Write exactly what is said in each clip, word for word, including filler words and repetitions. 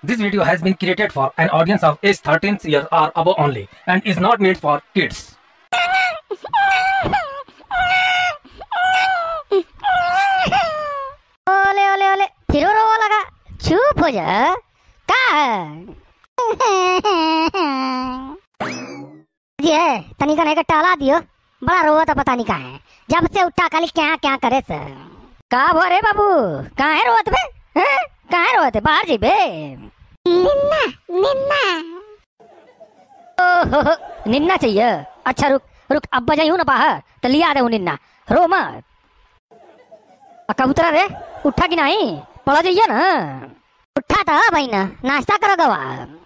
This video has been created for an audience of age thirteen years or above only and is not made for kids. ओले ओले ओले फिर रोने लगा। चुप हो जा। क्या है? ये तनिका नहीं का टाला दियो। बड़ा रोवा तो पता नहीं कहाँ है। जब से उठा खाली क्या क्या करे सर। कहाँ हो रे बाबू? कहाँ है रोवत बे? हैं? कहाँ है रोवत? बाहर जी बे। निन्ना निन्ना। ओहो निन्ना चाहिए। अच्छा रुक रुक अब्बा जाइयो ना बाहर तो लिया दे निन्ना। रो मत। कबूतरा रे उठा कि नहीं? पड़ा जाइए ना। उठा था भाई ना नाश्ता करो गवा।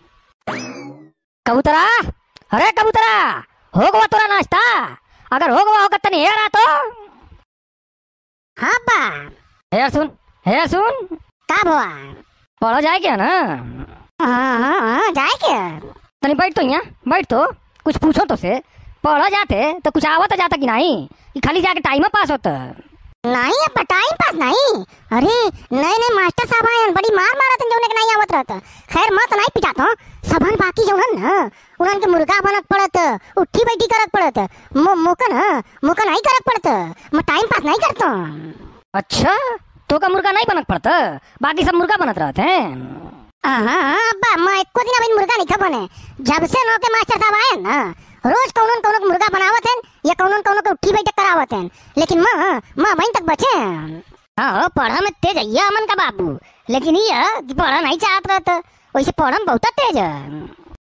कबूतरा अरे कबूतरा हो गवा तोरा नाश्ता? अगर हो गवा होगा तो नहीं रहा तो हाँ बा हेर सुन हेर सुन का हुआ? पड़ा जाए क्या ना? हाँ हाँ हाँ जाए क्या? तनी बैठ तो यहाँ बैठ तो कुछ पूछो तो से। पढ़ा जाते तो कुछ आवत जाता कि नहीं कि खाली जाके टाइम पास होता? नहीं अब टाइम पास नहीं। अरे नए नए मास्टर साहब आए बड़ी मार मारत जो नहीं आवत रहता। खैर मत नहीं पिटाता हूँ सबन बाकी जो है ना उन्हन के मुर्गा बनक पड़त उठी बैठी करक पड़त मो मोकन मोकन नहीं करक पड़त मैं टाइम पास नहीं करता। अच्छा तो का मुर्गा नहीं बनक पड़ता बाकी सब मुर्गा बनत रहते हैं। हाँ अब्बा मैं एको दिन अभी मुर्गा नहीं खा बने जब से नौ के मास्टर साहब आए ना रोज कौन कौन मुर्गा बनावत हैं या कौन कौन को उठी बैठक करावत हैं लेकिन माँ माँ वहीं तक बचे हैं। हाँ पढ़ा में तेज है अमन का बाबू लेकिन ये कि पढ़ा नहीं चाहत रहता वैसे पढ़ा में बहुत तेज है।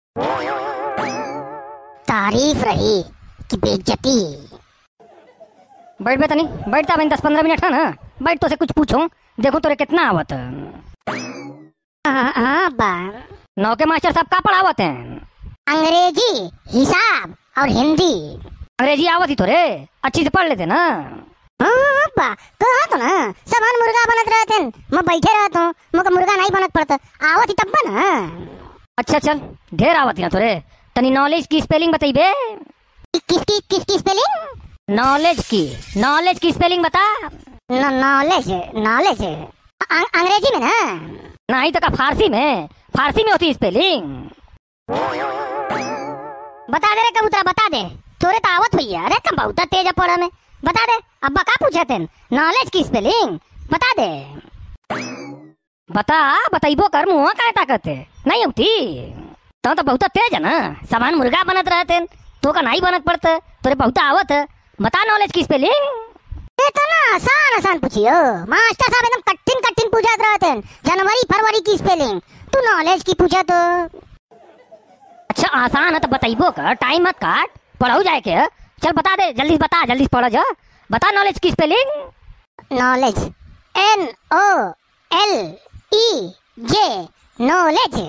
तारीफ रही कि बेइज्जती। बैठ बेटा नहीं बैठता मैं दस पंद्रह मिनट है ना बैठ तो से कुछ पूछूं देखो तोरे कितना आवत। हाँ हाँ बा नौ के मास्टर साहब का पढ़ावत हैं? अंग्रेजी हिसाब और हिंदी। अंग्रेजी आवत ही तो रे अच्छी से पढ़ लेते ना। हाँ बा कहा तो ना सामान मुर्गा बनत रहते मैं बैठे रहता हूँ मुझे मुर्गा नहीं बनत पड़ता आवत ही तब ना। अच्छा चल ढेर आवत ही ना तोरे तनी नॉलेज की स्पेलिंग बताइबे। किसकी किसकी स्पेलिंग? नॉलेज की नॉलेज की स्पेलिंग बता। नॉलेज नॉलेज अंग्रेजी में ना नहीं तो का फारसी में फारसी में होती स्पेलिंग। बता दे रे कबूतरा बता दे तोरे तो आवत हुई है। अरे कम बहुत तेज पड़ा में बता दे अब्बा का पूछे थे नॉलेज की स्पेलिंग बता दे। बता बताइबो कर मुँह का ताकत नहीं होती तो तो बहुत तेज है ना सामान मुर्गा बनत रहते तो का नहीं बनत पड़ता तोरे बहुत आवत बता नॉलेज की स्पेलिंग। ये तो ना आसान आसान पूछियो मास्टर साहब एकदम कठिन कठिन पूछत रहते जनवरी फरवरी की स्पेलिंग तू नॉलेज की पूछा तो। अच्छा आसान है तो बताइबो कर टाइम मत काट पढ़ाओ जाए के चल बता दे जल्दी बता जल्दी पढ़ो जा बता नॉलेज की spelling. Knowledge N O L E J knowledge.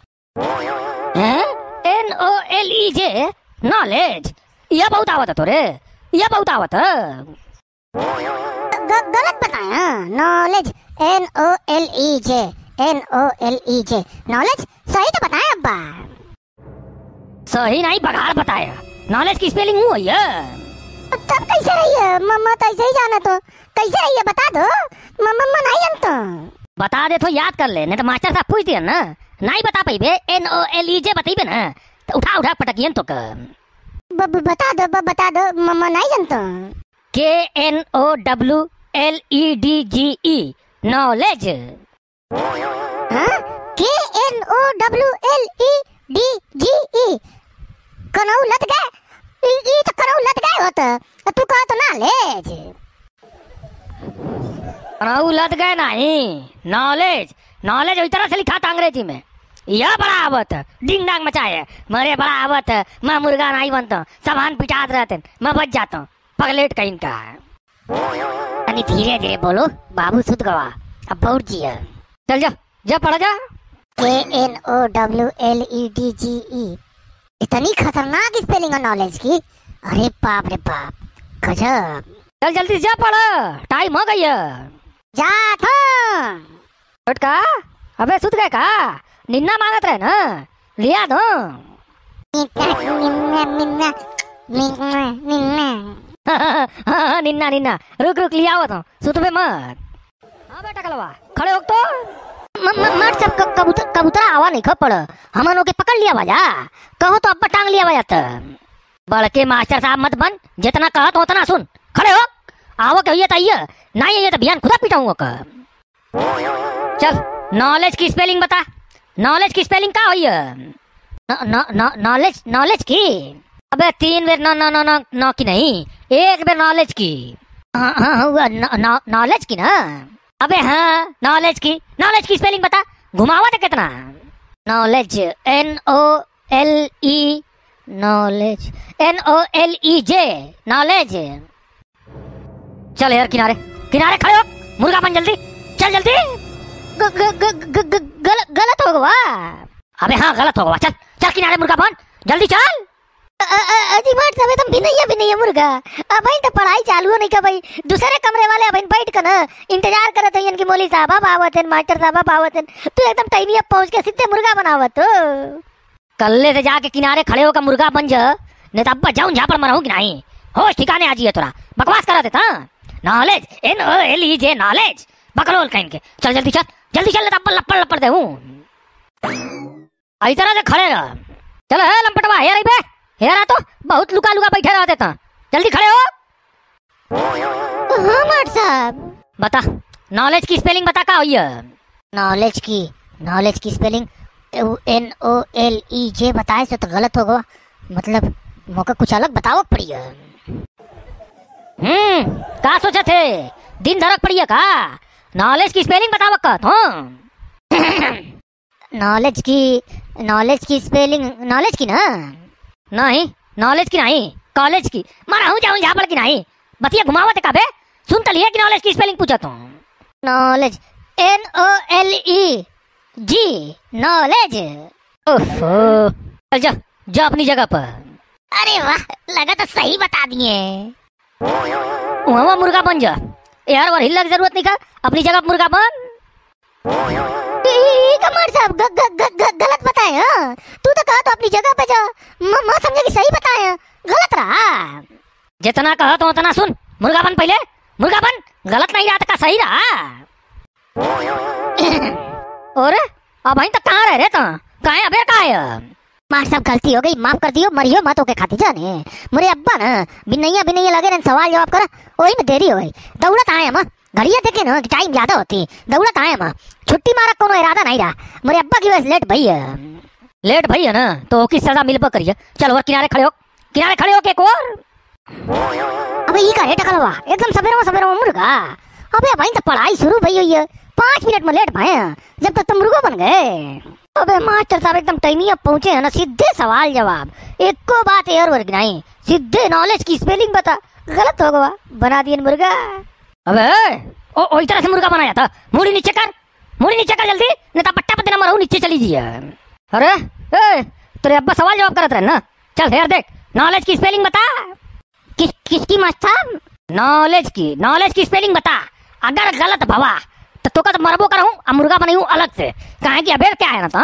N O L E J knowledge यह बहुत आवत है तोरे यह बहुत आवत है। गलत बताया knowledge N O L E J N O L E J knowledge सही तो बताया अब्बा। सही नहीं बगाड़ बताया नॉलेज की स्पेलिंग हुआ है। तब कैसे रही है मम्मा तो ऐसे ही जाना तो कैसे रही है बता दो मम्मा नहीं जानता। बता दे तो याद कर ले नहीं तो मास्टर साहब पूछ दिया ना नहीं बता पाइबे एन ओ एल ई जे बताइबे ना तो उठा उठा पटकियन तो कर। बता दो बता दो मम्मा नहीं जानता। K N O W L E D G E knowledge. K N O W L E D G E कनौ लत गए ई तो कनौ लत गए होता तू कहा तो नॉलेज। कनौ लत गए नहीं नॉलेज नॉलेज वही तरह से लिखा था अंग्रेजी में। यह बड़ा आवत डिंग डांग मचाए मरे बड़ा आवत मैं मुर्गा नहीं बनता सामान पिटात रहते मैं बच जाता हूँ पगलेट कहीं का। अनी धीरे धीरे बोलो बाबू सुध गवा अब बहुत जी है। चल जा जा पढ़ा जा। K N O W L E D G E इतनी खतरनाक स्पेलिंग है नॉलेज की। अरे बाप रे बाप गजब। चल जल्दी जा पढ़ टाइम हो गई है। जा था का अबे सुध गए का निन्ना मांगत रहे ना लिया दो। निन्ना निन्ना निन्ना निन्ना निन्ना निन्ना रुक रुक लिया हुआ तो सुतबे मत। हाँ बेटा कलवा खड़े हो तो मार सब कबूतर कबूतरा आवा नहीं खपड़ हमन के पकड़ लिया बाजा कहो तो अब्बा टांग लिया बाजा बड़के मास्टर साहब मत बन जितना कहा तो उतना सुन खड़े हो आवो कहिए तो आइए नहीं आइए तो बिहान खुदा पिटाऊंगा का चल नॉलेज की स्पेलिंग बता नॉलेज की स्पेलिंग क्या हुई है नॉलेज नॉलेज की अबे तीन बेर नौ नौ नौ नौ नौ की नहीं एक बेर नॉलेज की हाँ हाँ नॉलेज की ना अबे हाँ नॉलेज की नॉलेज की स्पेलिंग बता घुमावा था कितना knowledge N O L E knowledge N O L E J knowledge चल यार किनारे किनारे खड़े हो मुर्गा बन जल्दी चल जल्दी ग, ग, ग, ग, ग, गल, गलत हो गया अबे हाँ गलत हो गया चल चल किनारे मुर्गा बन जल्दी चल अजी मार सब एकदम भिनैया भिनैया मुर्गा अब भाई तो पढ़ाई चालू नहीं का भाई दूसरे कमरे वाले अब बैठ कर ना इंतजार करत हैं इनकी मौली साहब आवत हैं मास्टर साहब आवत हैं तू एकदम टाइम अब पहुंच के सीधे मुर्गा बनावत तो कल्ले से जाके किनारे खड़े होकर मुर्गा बन जा नहीं तो अब्बा जाऊं झापड़ मराऊं कि नहीं होश ठिकाने आ जिए तोरा बकवास करा देता knowledge N O L E J knowledge बकलोल कहीं के चल जल्दी चल जल्दी चल तो अब्बा लपड़ लपड़ दे हूं आई तरह से खड़े रह चलो है लंपटवा हे रही बे हेरा तो बहुत लुका लुका बैठे रहते था जल्दी खड़े हो हाँ मार साहब बता नॉलेज की स्पेलिंग बता का हुई है नॉलेज की नॉलेज की spelling N O L E J बताए से तो गलत होगा मतलब मौका कुछ अलग बताओ पड़ी है हम्म का सोचा थे दिन धड़क पड़ी है का नॉलेज की स्पेलिंग बताओ का तो नॉलेज की नॉलेज की स्पेलिंग नॉलेज की ना नहीं नॉलेज की नहीं कॉलेज की मारा हूँ जाऊँ झापड़ की नहीं बतिया घुमावत का बे सुन तो लिया कि नॉलेज की स्पेलिंग पूछा तो knowledge N O L E G knowledge ओहो चल जा जा अपनी जगह पर अरे वाह लगा तो सही बता दिए वहाँ मुर्गा बन जा यार और हिलने की जरूरत नहीं का अपनी जगह मुर्गा बन कमर साहब ग, ग, ग, ग, गलत बताए हाँ तू तो कहा तो अपनी जगह पे जा माँ समझे कि सही बताए गलत रहा जितना कहा तो उतना सुन मुर्गा बन पहले मुर्गा बन गलत नहीं रहा का सही रहा और अब वहीं तक कहाँ रह रहे तो कहाँ अबे कहाँ है मार साहब गलती हो गई माफ कर दियो मरियो मत होके खाती जाने मेरे अब्बा ना बिनैया बिनैया लगे ना सवाल जवाब कर वही में देरी हो गई दौड़त आए हम घड़िया देखे ना टाइम ज्यादा होती दौड़त आए हम छुट्टी मारा कोनो इरादा नहीं रहा मेरे अब्बा की वजह लेट भई है लेट भई है ना तो किस सजा मिलबा करिए चल और किनारे खड़े हो किनारे खड़े हो के एक और अबे ये का रेट कलवा एकदम सवेरे में सवेरे में मुर्गा अबे भाई तो पढ़ाई शुरू भई हुई है पाँच मिनट में लेट भाई जब तक तुम मुर्गा बन गए अबे मास्टर साहब एकदम टाइमिंग पहुंचे है ना सीधे सवाल जवाब एक को बात एयर वर्ग नहीं सीधे नॉलेज की स्पेलिंग बता गलत हो गया बना दिए मुर्गा अबे ओ ओ इस तरह से मुर्गा बनाया था मुड़ी नीचे कर मुड़ी नीचे कर जल्दी नहीं तो पट्टा पत्ते नंबर नीचे चली जी अरे ए तेरे अब्बा सवाल जवाब करत रहे ना चल हेयर देख नॉलेज की स्पेलिंग बता किस किसकी मास्टर नॉलेज की नॉलेज की स्पेलिंग बता अगर गलत भवा तो तो का तो मरबो कर हूं अब मुर्गा बनाई हूं अलग से काहे कि अबे क्या है ना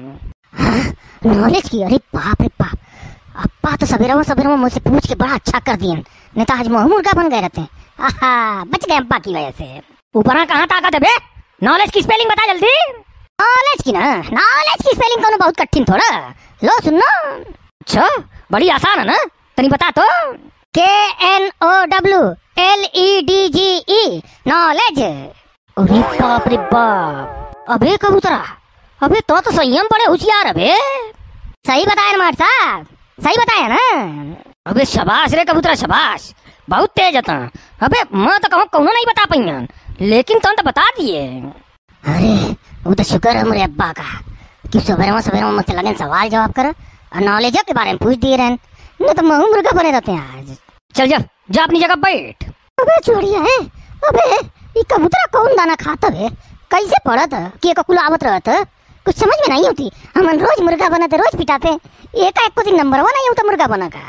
तो नॉलेज की अरे बाप रे बाप अब्बा तो सवेरा में सवेरा में मुझसे पूछ के बड़ा अच्छा कर दिए नहीं तो आज मुर्गा बन गए रहते आहा बच गए अब्बा की वजह से ऊपर कहाँ ताकत है बे नॉलेज की स्पेलिंग बता जल्दी नॉलेज की ना नॉलेज की स्पेलिंग तो बहुत कठिन थोड़ा लो सुनो अच्छा बड़ी आसान है ना तनी बता तो K N O W L E D G E knowledge अरे बाप रे बाप अबे कबूतरा अबे तो तो संयम बड़े होशियार अबे सही बताया ना साहब सही बताया ना अबे शाबाश रे कबूतरा शाबाश बहुत तेज था अबे मैं तो कहूँ कौन नहीं बता पाई लेकिन तुम तो बता दिए अरे वो तो शुक्र है मेरे अब्बा का कि सवेरे में सवेरे में मुझसे लगे सवाल जवाब कर और नॉलेज के बारे में पूछ दिए रहे नहीं तो मैं मुर्गा बने रहते हैं आज चल जा जा अपनी जगह बैठ अबे चोरिया है अबे ये कबूतरा कौन दाना खाता है कैसे पड़ा था कि एक आवत रहा था कुछ समझ में नहीं होती हम रोज मुर्गा बनाते रोज पिटाते एक एक को दिन नंबर वन नहीं होता मुर्गा बना का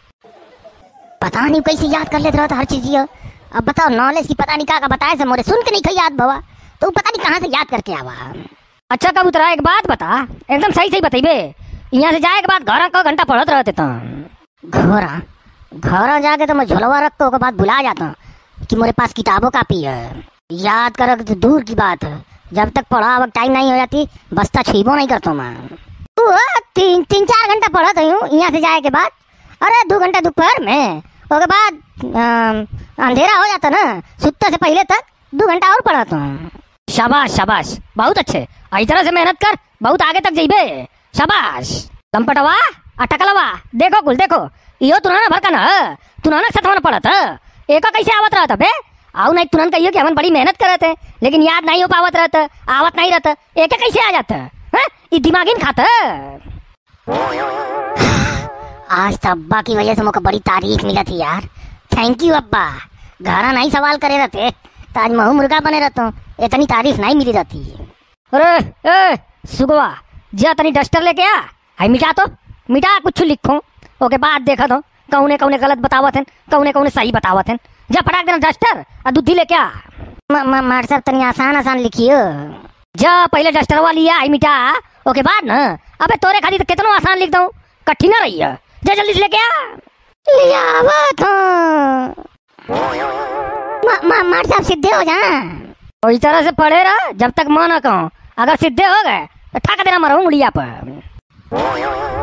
पता नहीं कैसे याद कर लेते रहा था हर चीज ये अब बताओ नॉलेज की पता नहीं क्या बताया से मोरे सुन के नहीं खई याद भवा तो पता नहीं कहाँ से याद करके आवा अच्छा कबूतरा एक बात बता एकदम सही सही बताइबे यहाँ से जाए के बाद घर का घंटा पढ़त रहते तो घोरा घर जाके तो मैं झोलवा रख के बाद भुला जाता कि मेरे पास किताबों कापी है याद कर तो दूर की बात है जब तक पढ़ा अब टाइम नहीं हो जाती बस्ता छीबो नहीं करता मैं। वो तीन तीन चार घंटा पढ़ा तो हूँ यहाँ से जाए के बाद। अरे दो घंटा दोपहर में, उसके बाद अ, अंधेरा हो जाता ना सुतने से पहले तक दो घंटा और पढ़ाता हूँ। शाबाश शाबाश, बहुत अच्छे। इस तरह से मेहनत कर, बहुत आगे तक जाइबे। शाबाश। लंपटवा अटकलवा, देखो कुल देखो, यो तुरंत भर का ना तुरंत सतवन पड़त एक कैसे आवत रहता बे। आओ नहीं तुरंत कहियो कि हम बड़ी मेहनत करते हैं लेकिन याद नहीं हो पावत रहता, आवत नहीं रहता, एक कैसे आ जाता है? ये दिमागी खाता। आज तो अब्बा की वजह से मुझे बड़ी तारीफ मिला थी यार। थैंक यू अब्बा। घरा नहीं सवाल करे रहते तो आज महू मुर्गा बने रहता हूँ, इतनी तारीफ नहीं मिली रहती। अरे ए सुगवा जा तनी डस्टर लेके आ, हाय मिटा तो मिटा कुछ लिखो, ओके बाद देखा तो कौने कौने गलत बतावत हैं कौने कौने सही बतावत हैं। जा फटाक देना डस्टर और दूधी लेके आ। मार साहब तनी आसान आसान लिखियो। जा पहले डस्टर वाली लिया आई मिटा, ओके बाद ना। अबे तोरे खाली तो कितना आसान लिख दूं, कठिन ना रही है। जा जल्दी से लेके आ। लियावा तो मार साहब सीधे हो जा। इस तरह से पढ़े रहा जब तक मन न कहूं, अगर सीधे हो गए तो ठक देना मरो उंगलिया पर।